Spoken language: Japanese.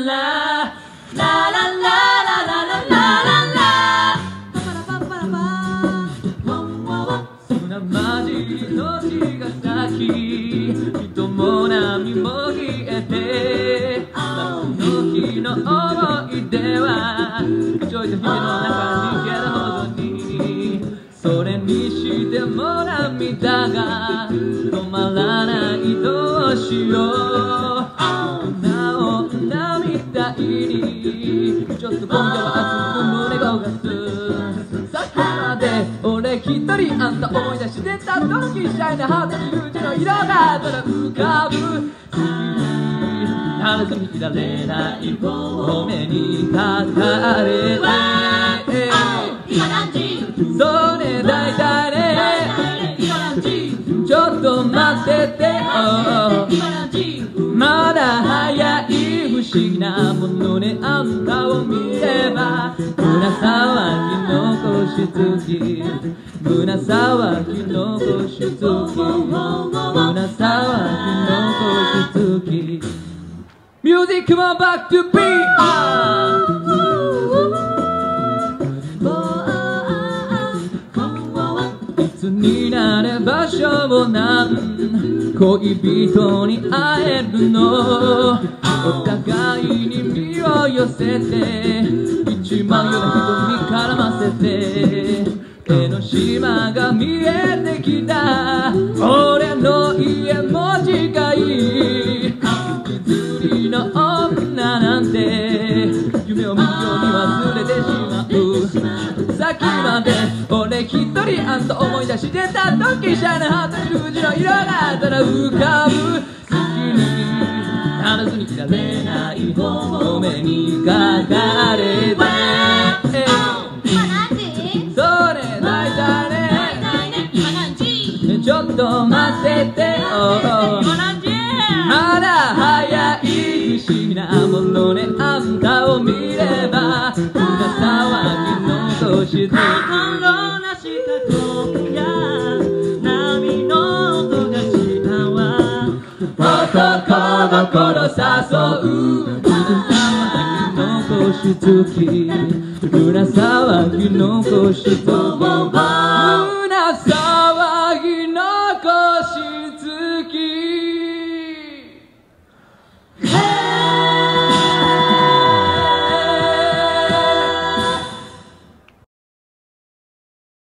マジの字が先人も波も消えて夏の日の思い出はちょいと日々の中に逃げるほどにそれにしても涙が止まらないどうしような女みたいにちょっと今夜は熱く胸が焦がすさっきまで俺一人あんた思い出してた時シャイなハートにルージュの色がただ浮かぶならずにいられないお目にかかれて今何時それ大体ね今何時ちょっと待ってて今何時まだ早い不思議なものねあんたを見れば胸騒ぎの腰つき胸騒ぎの腰つき胸騒ぎの腰つきミュージックもバックトゥビーいつになればしょうもない恋人に会えるのお互いに身を寄せて一万よな瞳絡ませて江ノ島が見えてきた俺の家も近い雪吊りの女なんて夢を見るように忘れてしまうさっきまで俺一人あんた思い出してた時シャイなハートにルージュの色がただ浮かぶ好きにならずにいられないお目にかかれて今何時それ大体ね今何時ちょっと待ってて今何時まだ早い不思議なものねあんたを見れば胸騒ぎの腰つき心なした声や波の音がしたわ男の頃誘う胸騒ぎの腰つき胸騒ぎの腰つき胸騒ぎの腰つき